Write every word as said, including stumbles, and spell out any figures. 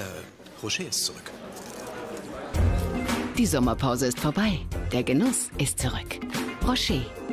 Rocher ist zurück. Die Sommerpause ist vorbei. Der Genuss ist zurück. Rocher,